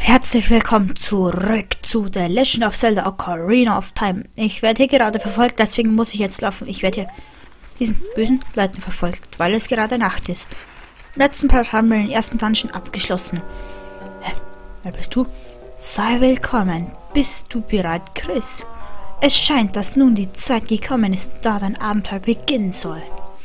Herzlich willkommen zurück zu The Legend of Zelda Ocarina of Time. Ich werde hier gerade verfolgt, deswegen muss ich jetzt laufen. Ich werde hier diesen bösen Leuten verfolgt, weil es gerade Nacht ist. Im letzten Part haben wir den ersten Dungeon abgeschlossen. Hä? Wer bist du? Sei willkommen. Bist du bereit, Chris? Es scheint, dass nun die Zeit gekommen ist, da dein Abenteuer beginnen soll.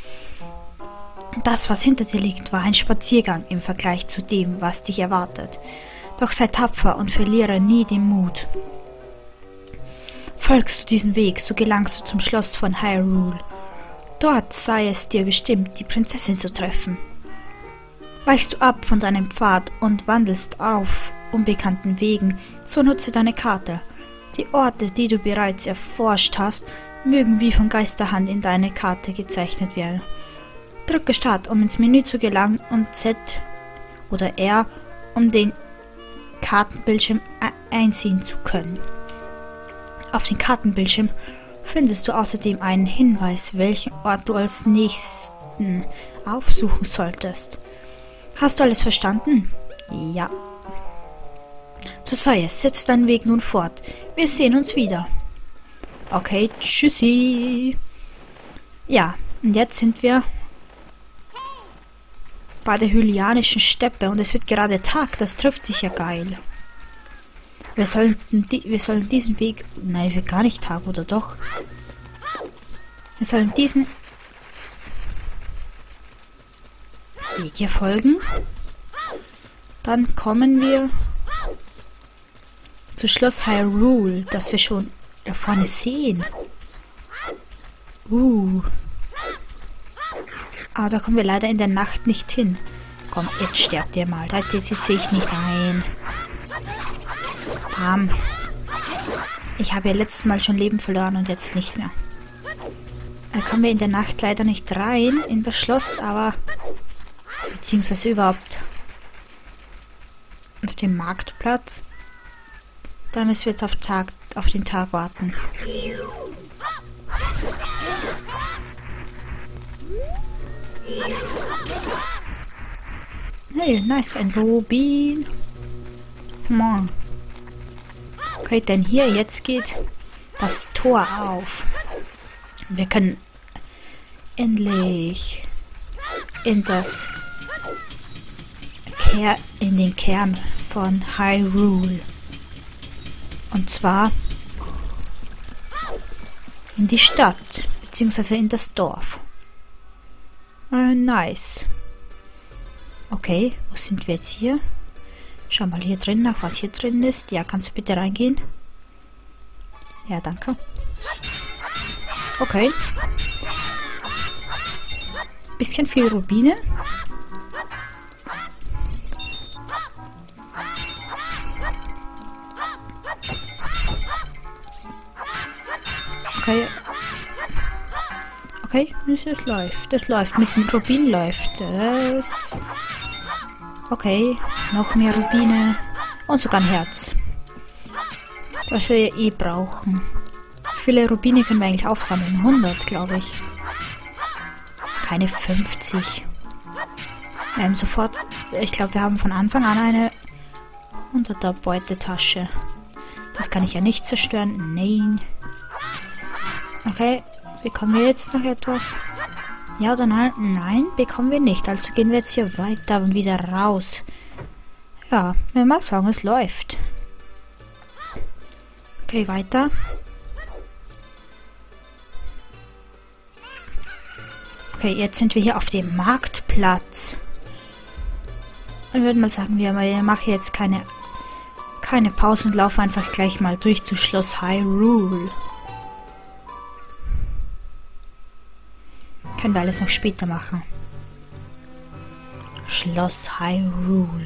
Das, was hinter dir liegt, war ein Spaziergang im Vergleich zu dem, was dich erwartet. Doch sei tapfer und verliere nie den Mut. Folgst du diesem Weg, so gelangst du zum Schloss von Hyrule. Dort sei es dir bestimmt, die Prinzessin zu treffen. Weichst du ab von deinem Pfad und wandelst auf unbekannten Wegen, so nutze deine Karte. Die Orte, die du bereits erforscht hast, mögen wie von Geisterhand in deine Karte gezeichnet werden. Drücke Start, um ins Menü zu gelangen, und Z oder R, um den Kartenbildschirm einsehen zu können. Auf dem Kartenbildschirm findest du außerdem einen Hinweis, welchen Ort du als nächsten aufsuchen solltest. Hast du alles verstanden? Ja. So sei es, setz deinen Weg nun fort. Wir sehen uns wieder. Okay, tschüssi. Ja, und jetzt sind wir bei der Hylianischen Steppe und es wird gerade Tag, das trifft sich ja geil. Wir sollen diesen Weg... Nein, wird gar nicht Tag, oder doch? Wir sollen diesen Weg hier folgen. Dann kommen wir zu Schloss Hyrule, das wir schon da vorne sehen. Aber da kommen wir leider in der Nacht nicht hin. Komm, jetzt sterbt ihr mal. Das sehe ich nicht ein. Bam. Ich habe ja letztes Mal schon Leben verloren und jetzt nicht mehr. Da kommen wir in der Nacht leider nicht rein in das Schloss, aber beziehungsweise überhaupt auf dem Marktplatz. Da müssen wir jetzt auf den Tag warten. Hey, nice, ein Rubin. Come on. Okay, denn hier jetzt geht das Tor auf. Wir können endlich in den Kern von Hyrule. Und zwar in die Stadt, beziehungsweise in das Dorf. Nice. Okay, wo sind wir jetzt hier? Schau mal hier drin nach, was hier drin ist. Ja, kannst du bitte reingehen? Ja, danke. Okay. Bisschen viel Rubine. Okay. Okay, das läuft. Das läuft. Mit dem Rubin läuft es. Okay, noch mehr Rubine. Und sogar ein Herz. Was wir eh brauchen. Wie viele Rubine können wir eigentlich aufsammeln? 100, glaube ich. Keine 50. Sofort. Ich glaube, wir haben von Anfang an eine 100er Beutetasche. Das kann ich ja nicht zerstören. Nein. Okay. Bekommen wir jetzt noch etwas? Ja oder nein? Nein, bekommen wir nicht. Also gehen wir jetzt hier weiter und wieder raus. Ja, wir mal sagen, es läuft. Okay, weiter. Okay, jetzt sind wir hier auf dem Marktplatz. Ich würde mal sagen, wir machen jetzt keine Pause und laufen einfach gleich mal durch zu Schloss Hyrule. Können wir alles noch später machen. Schloss Hyrule.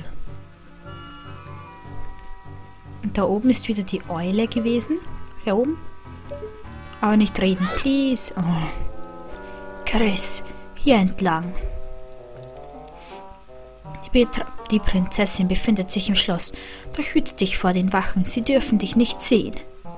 Und da oben ist wieder die Eule gewesen. Hier oben. Aber nicht reden, please. Oh. Chris, hier entlang. Die Prinzessin befindet sich im Schloss. Doch hüte dich vor den Wachen. Sie dürfen dich nicht sehen.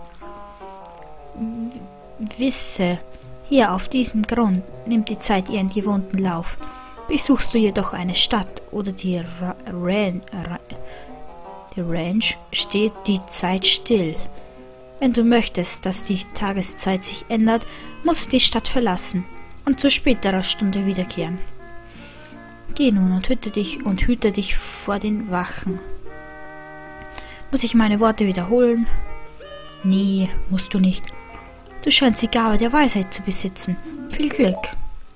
Wisse, hier auf diesem Grund nimmt die Zeit ihren gewohnten Lauf. Besuchst du jedoch eine Stadt oder die der Ranch steht die Zeit still. Wenn du möchtest, dass die Tageszeit sich ändert, musst du die Stadt verlassen und zu späterer Stunde wiederkehren. Geh nun und hüte dich vor den Wachen. Muss ich meine Worte wiederholen? Nee, musst du nicht. Du scheinst die Gabe der Weisheit zu besitzen. Viel Glück.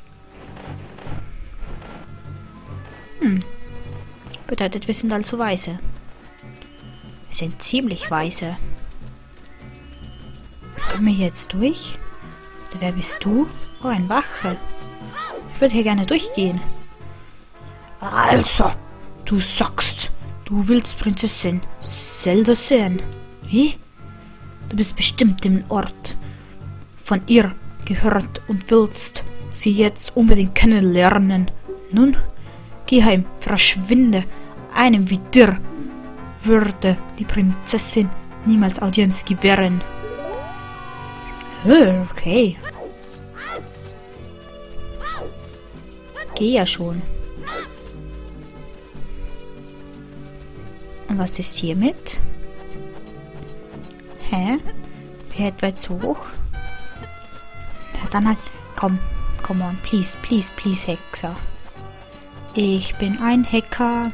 Bedeutet, wir sind also weise. Wir sind ziemlich weise. Kommen wir hier jetzt durch? Oder wer bist du? Oh, ein Wache. Ich würde hier gerne durchgehen. Also, du sagst, du willst Prinzessin Zelda sehen. Wie? Du bist bestimmt im Ort von ihr gehört und willst sie jetzt unbedingt kennenlernen. Nun, geh heim, verschwinde. Einem wie dir würde die Prinzessin niemals Audienz gewähren. Okay. Geh ja schon. Und was ist hiermit? Hä? Wer etwa jetzt hoch? Na dann halt. Komm, come on, please, please, please, Hexer. Ich bin ein Hacker.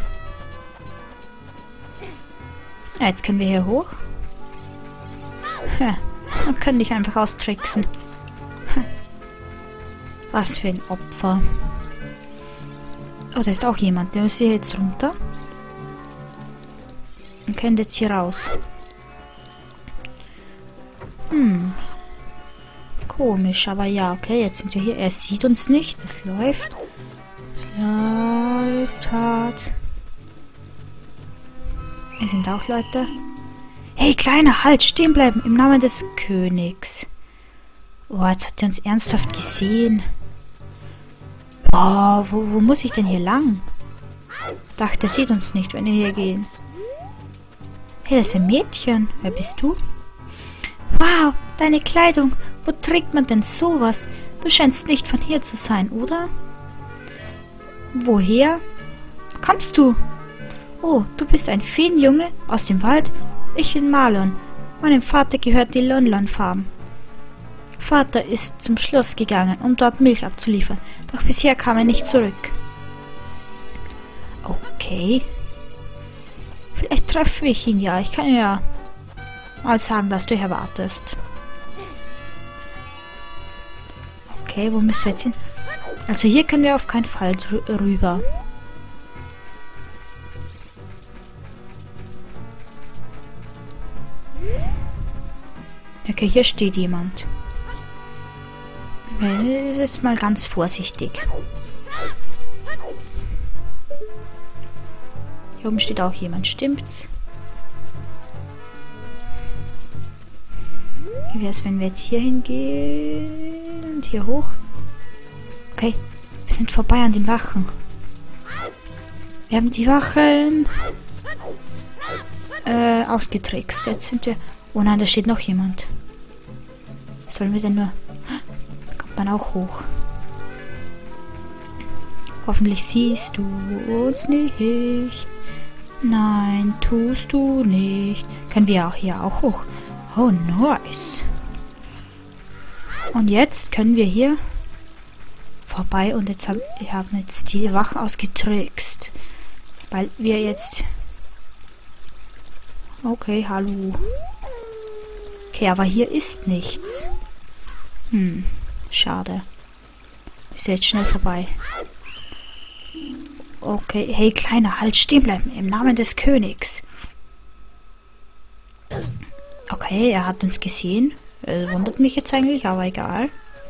Ja, jetzt können wir hier hoch. Man kann dich einfach austricksen. Was für ein Opfer. Oh, da ist auch jemand. Der muss hier jetzt runter. Und können jetzt hier raus. Komisch, aber ja, okay, jetzt sind wir hier. Er sieht uns nicht. Das läuft. Läuft hart. Hier sind auch Leute. Hey, Kleiner, halt, stehen bleiben, im Namen des Königs. Oh, jetzt hat er uns ernsthaft gesehen. Boah, wo muss ich denn hier lang? Dachte, er sieht uns nicht, wenn wir hier gehen. Hey, das ist ein Mädchen. Wer bist du? Wow, deine Kleidung. Wo trägt man denn sowas? Du scheinst nicht von hier zu sein, oder? Woher kommst du? Oh, du bist ein Feenjunge aus dem Wald? Ich bin Marlon. Meinem Vater gehört die Lon-Lon Farm. Vater ist zum Schloss gegangen, um dort Milch abzuliefern. Doch bisher kam er nicht zurück. Okay. Vielleicht treffe ich ihn ja. Ich kann ja mal sagen, dass du hier wartest. Okay, wo müssen wir jetzt hin? Also hier können wir auf keinen Fall rüber. Okay, hier steht jemand. Das ist mal ganz vorsichtig. Hier oben steht auch jemand, stimmt's? Wie wäre es, wenn wir jetzt hier hingehen und hier hoch? Okay, wir sind vorbei an den Wachen. Wir haben die Wachen ausgetrickst. Jetzt sind wir... Oh nein, da steht noch jemand. Was sollen wir denn nur... Da kommt man auch hoch. Hoffentlich siehst du uns nicht. Nein, tust du nicht. Können wir auch hier auch hoch. Oh, nice. Und jetzt können wir hier vorbei und jetzt wir haben jetzt die Wachen ausgetrickst. Weil wir jetzt... Okay, hallo. Okay, aber hier ist nichts. Schade. Ist jetzt schnell vorbei. Okay, hey Kleiner, halt stehen bleiben, im Namen des Königs. Okay, er hat uns gesehen. Wundert mich jetzt eigentlich, aber egal.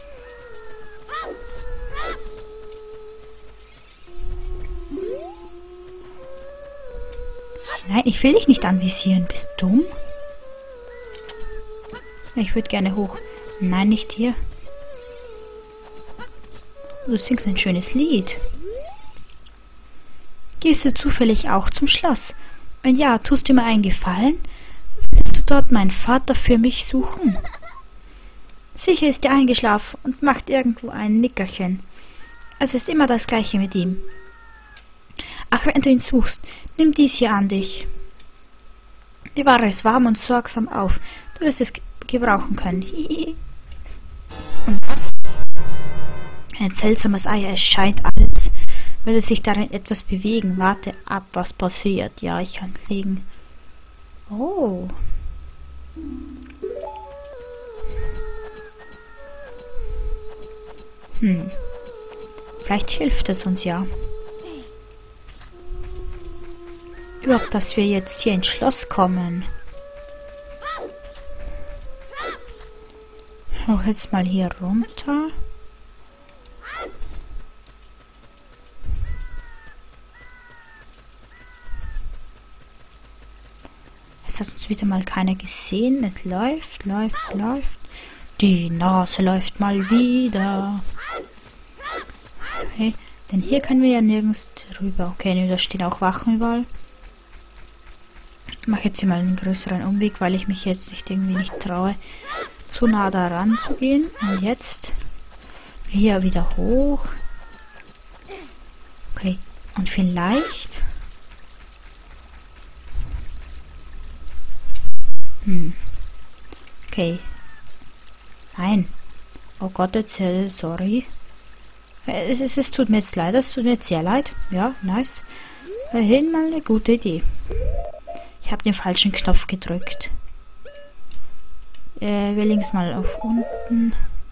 Nein, ich will dich nicht anvisieren. Bist du dumm? Ich würde gerne hoch. Nein, nicht hier. Du singst ein schönes Lied. Gehst du zufällig auch zum Schloss? Wenn ja, tust du mir einen Gefallen? Willst du dort meinen Vater für mich suchen? Sicher ist er eingeschlafen und macht irgendwo ein Nickerchen. Es ist immer das Gleiche mit ihm. Ach, wenn du ihn suchst, nimm dies hier an dich. Bewahre es warm und sorgsam auf. Du wirst es gebrauchen können. Und was? Ein seltsames Ei. Es scheint, als würde sich darin etwas bewegen. Warte ab, was passiert. Ja, ich kann es liegen. Oh. Vielleicht hilft es uns ja. Überhaupt, dass wir jetzt hier ins Schloss kommen. Auch jetzt mal hier runter. Es hat uns wieder mal keiner gesehen. Es läuft. Die Nase läuft mal wieder. Okay, denn hier können wir ja nirgends drüber. Okay, ne, da stehen auch Wachen überall. Ich mache jetzt hier mal einen größeren Umweg, weil ich mich jetzt nicht traue, zu nah daran zu gehen. Und jetzt hier wieder hoch. Okay, und vielleicht... Okay. Nein. Oh Gott, jetzt, sorry. Es tut mir jetzt leid, es tut mir jetzt sehr leid. Ja, nice. Hin mal eine gute Idee. Ich habe den falschen Knopf gedrückt. Wir links mal auf unten.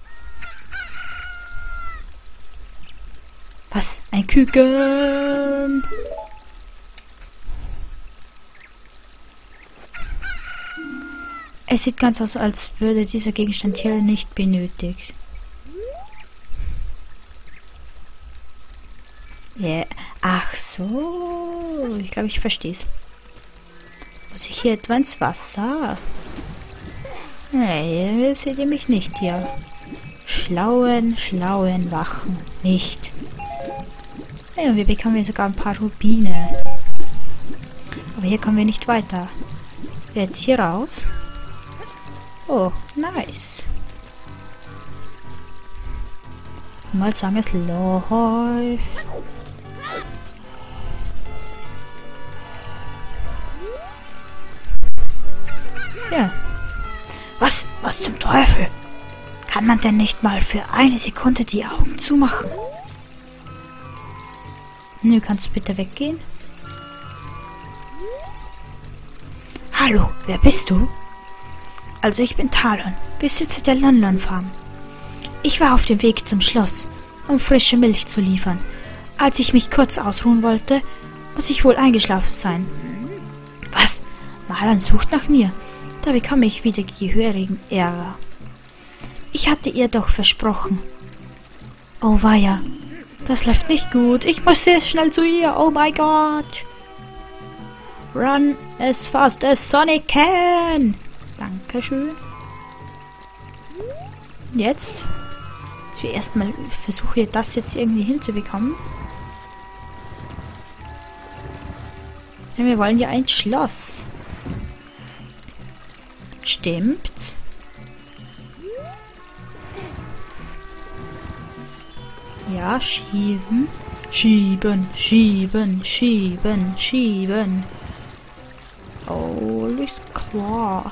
Was? Ein Küken! Es sieht ganz aus, als würde dieser Gegenstand hier nicht benötigt. Yeah. Ach so. Ich glaube, ich verstehe es. Muss ich hier etwa ins Wasser? Nee, seht ihr mich nicht hier. Schlauen Wachen. Nicht. Hey, und wir bekommen hier sogar ein paar Rubine. Aber hier kommen wir nicht weiter. Jetzt hier raus. Oh, nice. Mal sagen, es läuft. Ja. Was zum Teufel? Kann man denn nicht mal für eine Sekunde die Augen zumachen? Nö, kannst du bitte weggehen? Hallo, wer bist du? Also ich bin Talon, Besitzer der Lon-Lon Farm. Ich war auf dem Weg zum Schloss, um frische Milch zu liefern. Als ich mich kurz ausruhen wollte, muss ich wohl eingeschlafen sein. Was? Marlon sucht nach mir. Da bekomme ich wieder gehörigen Ärger. Ich hatte ihr doch versprochen. Oh weia, das läuft nicht gut. Ich muss sehr schnell zu ihr. Oh mein Gott. Run as fast as Sonic can. Dankeschön. Jetzt? Zuerst mal versuche ich das jetzt irgendwie hinzubekommen. Denn wir wollen ja ein Schloss. Stimmt's? Ja, schieben. Schieben. Alles klar.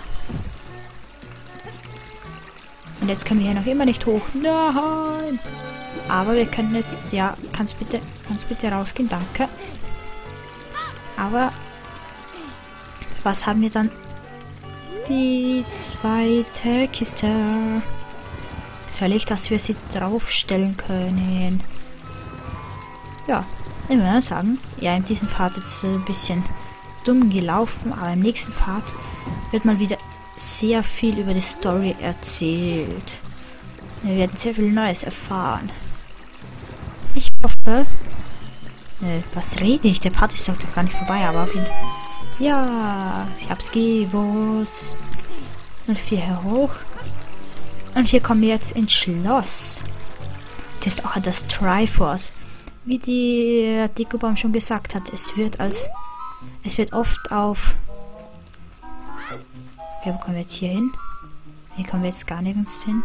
Und jetzt können wir hier noch immer nicht hoch. Nein! Aber wir können jetzt... Ja, kannst bitte rausgehen, danke. Aber... Was haben wir dann? Die zweite Kiste. Völlig, dass wir sie draufstellen können. Ja, ich würde sagen, ja, in diesem Part jetzt ein bisschen dumm gelaufen, aber im nächsten Part wird mal wieder sehr viel über die Story erzählt. Wir werden sehr viel Neues erfahren. Ich hoffe... was rede ich? Der Part ist doch gar nicht vorbei, aber auf jeden Fall... Ja, ich hab's gewusst. Und hier hoch. Und hier kommen wir jetzt ins Schloss. Das ist auch das Triforce. Wie die Dekubaum schon gesagt hat, es wird oft auf... Okay, wo kommen wir jetzt hier hin? Hier kommen wir jetzt gar nirgends hin.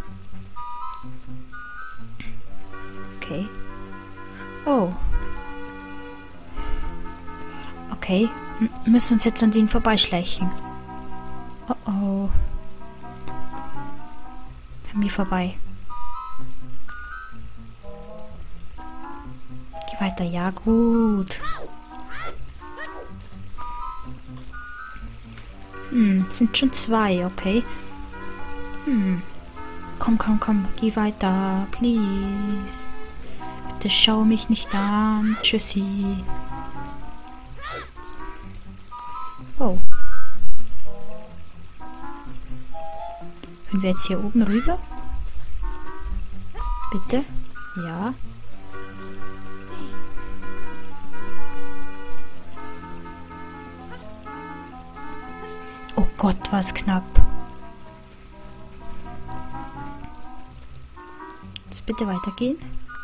Okay. Oh. Okay. Müssen uns jetzt an denen vorbeischleichen. Oh oh. An mir vorbei. Geh weiter, ja gut. Sind schon 2, okay. Komm, geh weiter, please. Bitte schau mich nicht an. Tschüssi. Oh. Können wir jetzt hier oben rüber? Bitte? Ja. Oh Gott, war es knapp. Jetzt bitte weitergehen.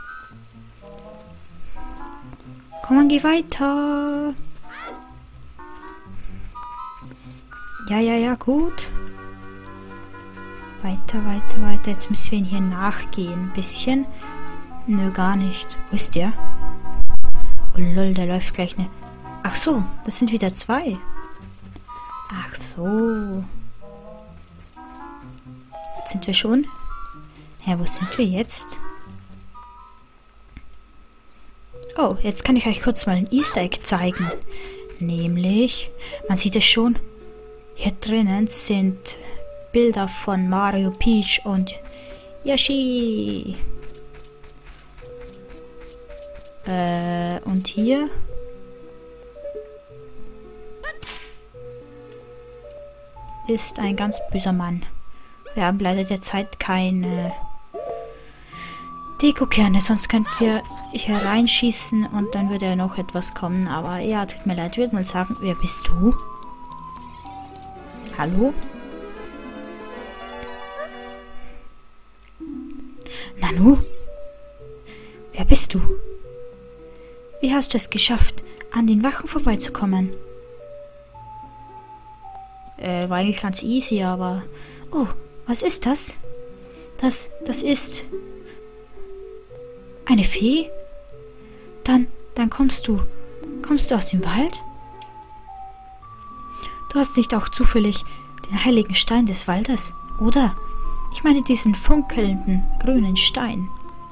Komm, geh weiter. Ja, gut. Weiter. Jetzt müssen wir ihn hier nachgehen. Ein bisschen. Nö, gar nicht. Wo ist der? Oh lol, der läuft gleich ne. Ach so, das sind wieder 2. Ach so. Jetzt sind wir schon. Ja, wo sind wir jetzt? Oh, jetzt kann ich euch kurz mal ein Easter Egg zeigen. Nämlich, man sieht es schon, hier drinnen sind Bilder von Mario, Peach und Yoshi. Und hier ist ein ganz böser Mann. Wir haben leider derzeit keine Dekokerne, sonst könnten wir hier reinschießen und dann würde ja noch etwas kommen. Aber ja, tut mir leid, würde mal sagen, wer bist du? Hallo? Nanu? Wer bist du? Wie hast du es geschafft, an den Wachen vorbeizukommen? War eigentlich ganz easy, aber... Oh, was ist das? Das ist... eine Fee? Dann kommst du aus dem Wald? Du hast nicht auch zufällig den heiligen Stein des Waldes, oder? Ich meine diesen funkelnden grünen Stein.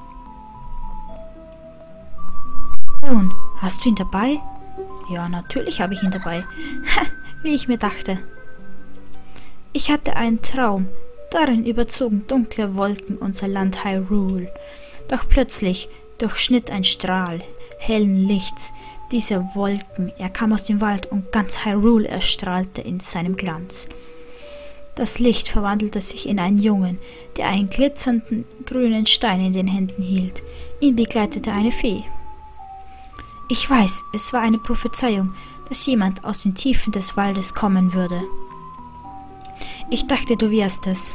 Nun, hast du ihn dabei? Ja, natürlich habe ich ihn dabei. Wie ich mir dachte. Ich hatte einen Traum. Darin überzogen dunkle Wolken unser Land Hyrule. Doch plötzlich durchschnitt ein Strahl hellen Lichts diese Wolken. Er kam aus dem Wald und ganz Hyrule erstrahlte in seinem Glanz. Das Licht verwandelte sich in einen Jungen, der einen glitzernden grünen Stein in den Händen hielt. Ihn begleitete eine Fee. Ich weiß, es war eine Prophezeiung, dass jemand aus den Tiefen des Waldes kommen würde. Ich dachte, du wärst es.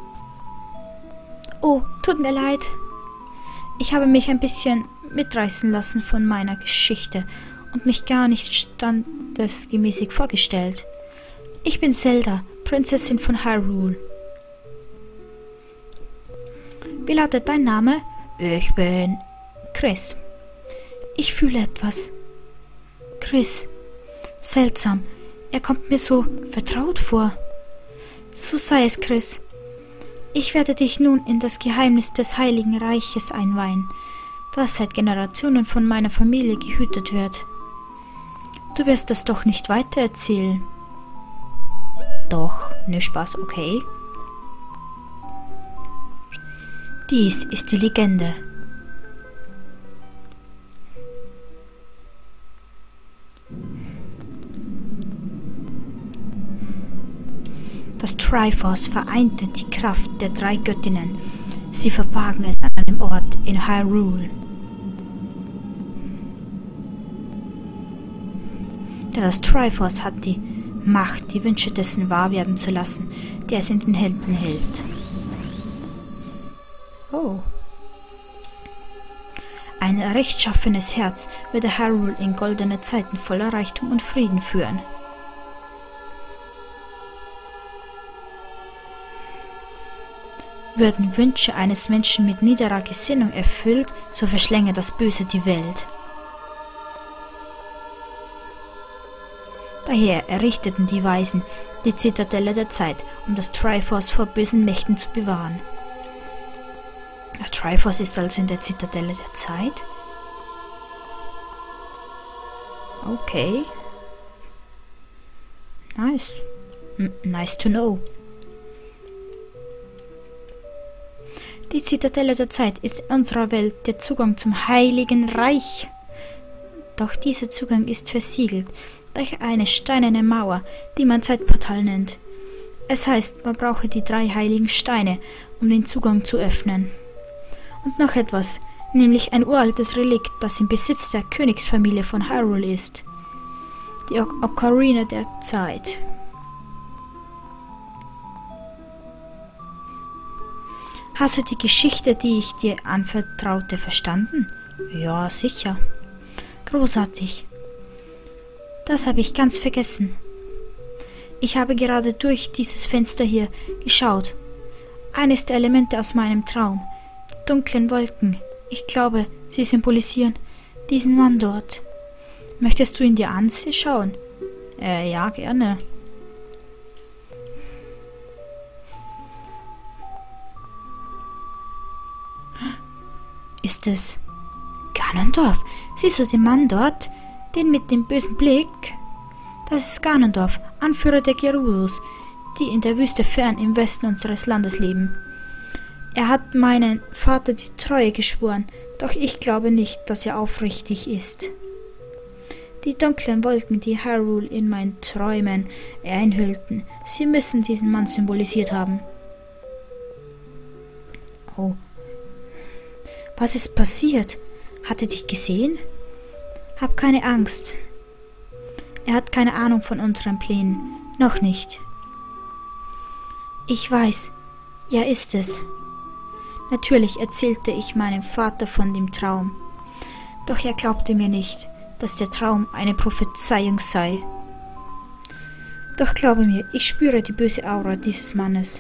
Oh, tut mir leid. Ich habe mich ein bisschen mitreißen lassen von meiner Geschichte und mich gar nicht standesgemäß vorgestellt. Ich bin Zelda, Prinzessin von Hyrule. Wie lautet dein Name? Ich bin Chris. Ich fühle etwas. Chris. Seltsam. Er kommt mir so vertraut vor. So sei es, Chris. Ich werde dich nun in das Geheimnis des Heiligen Reiches einweihen, das seit Generationen von meiner Familie gehütet wird. Du wirst das doch nicht weitererzählen. Doch, ne Spaß, okay. Dies ist die Legende. Das Triforce vereinte die Kraft der 3 Göttinnen. Sie verbargen es an einem Ort in Hyrule. Das Triforce hat die Macht, die Wünsche dessen wahr werden zu lassen, der es in den Händen hält. Oh. Ein rechtschaffenes Herz würde Hyrule in goldene Zeiten voller Reichtum und Frieden führen. Würden Wünsche eines Menschen mit niederer Gesinnung erfüllt, so verschlänge das Böse die Welt. Daher errichteten die Weisen die Zitadelle der Zeit, um das Triforce vor bösen Mächten zu bewahren. Das Triforce ist also in der Zitadelle der Zeit? Okay. Nice. Nice to know. Die Zitadelle der Zeit ist in unserer Welt der Zugang zum Heiligen Reich. Doch dieser Zugang ist versiegelt durch eine steinerne Mauer, die man Zeitportal nennt. Es heißt, man brauche die 3 heiligen Steine, um den Zugang zu öffnen. Und noch etwas, nämlich ein uraltes Relikt, das im Besitz der Königsfamilie von Hyrule ist. Die Ocarina der Zeit. Hast du die Geschichte, die ich dir anvertraute, verstanden? Ja, sicher. Großartig. Das habe ich ganz vergessen. Ich habe gerade durch dieses Fenster hier geschaut. Eines der Elemente aus meinem Traum. Die dunklen Wolken. Ich glaube, sie symbolisieren diesen Mann dort. Möchtest du ihn dir anschauen? Ja, gerne. Ist es Ganondorf? Siehst du den Mann dort? Den mit dem bösen Blick? Das ist Ganondorf, Anführer der Gerudos, die in der Wüste fern im Westen unseres Landes leben. Er hat meinem Vater die Treue geschworen, doch ich glaube nicht, dass er aufrichtig ist. Die dunklen Wolken, die Hyrule in meinen Träumen einhüllten, sie müssen diesen Mann symbolisiert haben. Oh. Was ist passiert? Hat er dich gesehen? Hab keine Angst. Er hat keine Ahnung von unseren Plänen. Noch nicht. Ich weiß. Ja, ist es. Natürlich erzählte ich meinem Vater von dem Traum. Doch er glaubte mir nicht, dass der Traum eine Prophezeiung sei. Doch glaube mir, ich spüre die böse Aura dieses Mannes.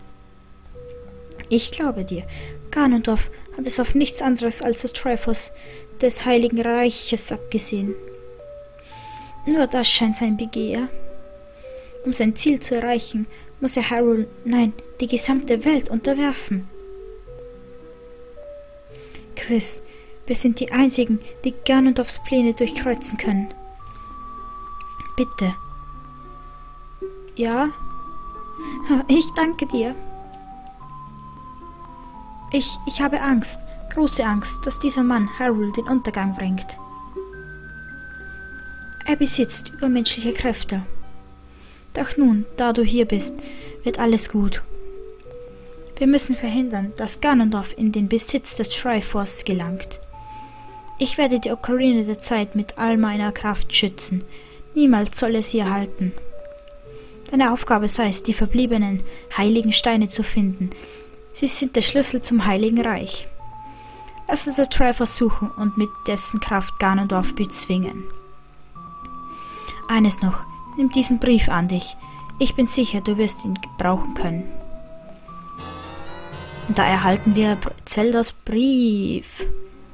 Ich glaube dir. Ganondorf hat es auf nichts anderes als das Triforce des Heiligen Reiches abgesehen. Nur das scheint sein Begehr. Um sein Ziel zu erreichen, muss er Hyrule, nein, die gesamte Welt unterwerfen. Chris, wir sind die Einzigen, die Ganondorfs Pläne durchkreuzen können. Bitte. Ja? Ich danke dir. Ich habe Angst, große Angst, dass dieser Mann Hyrule den Untergang bringt. Er besitzt übermenschliche Kräfte. Doch nun, da du hier bist, wird alles gut. Wir müssen verhindern, dass Ganondorf in den Besitz des Triforce gelangt. Ich werde die Ocarina der Zeit mit all meiner Kraft schützen. Niemals soll er sie erhalten. Deine Aufgabe sei es, die verbliebenen heiligen Steine zu finden. Sie sind der Schlüssel zum Heiligen Reich. Lass uns das Triforce suchen und mit dessen Kraft Ganondorf bezwingen. Eines noch, nimm diesen Brief an dich. Ich bin sicher, du wirst ihn gebrauchen können. Und da erhalten wir Zeldas Brief.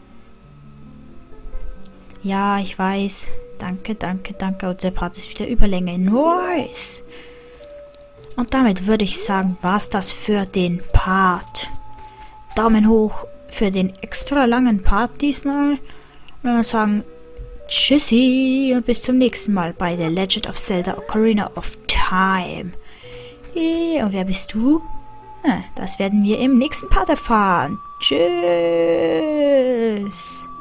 Ja, ich weiß. Danke, danke, danke. Und der Part ist wieder Überlänge. Nice! Und damit würde ich sagen, war's das für den Part. Daumen hoch für den extra langen Part diesmal. Und dann sagen Tschüssi und bis zum nächsten Mal bei The Legend of Zelda Ocarina of Time. Und wer bist du? Das werden wir im nächsten Part erfahren. Tschüss.